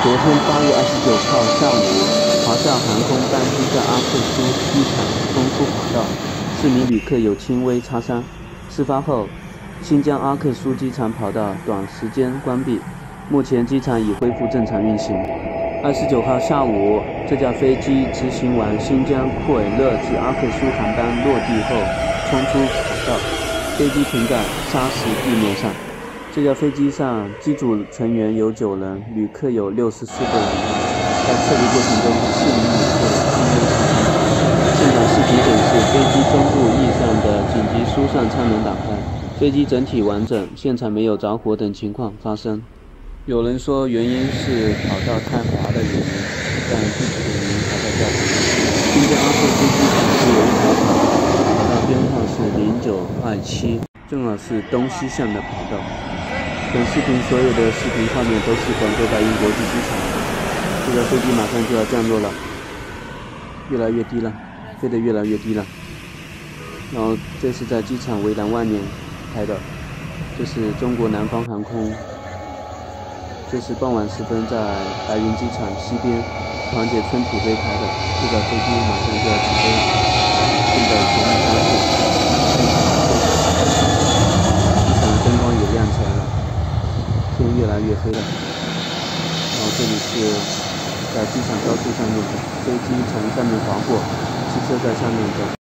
昨天8月29号下午，华夏航空班机在阿克苏机场冲出跑道，4名旅客有轻微擦伤。事发后，新疆阿克苏机场跑道短时间关闭，目前机场已恢复正常运行。29号下午，这架飞机执行完新疆库尔勒至阿克苏航班落地后，冲出跑道，飞机停在砂石地面上。这架飞机上机组成员有9人，旅客有64个人。在撤离过程中，4名旅客轻微擦伤。现场视频显示，飞机中部翼上的紧急疏散舱门打开，飞机整体完整，现场没有着火等情况发生。有人说原因是跑道太滑的原因，但具体的原因还在调查。新疆阿克苏机场是有一条跑道，跑道编号是0927，正好是东西向的跑道。本视频所有的视频画面都是广州白云国际机场，这个飞机马上就要降落了，越来越低了，飞得越来越低了。然后这是在机场围栏外面拍的，这是中国南方航空，这是傍晚时分在白云机场西边团结村土堆拍的，这个飞机马上就要起飞，正在全力加速，机场灯光也亮起来了。天越来越黑了，然后这里是在机场高速上面，飞机从上面划过，汽车在下面走。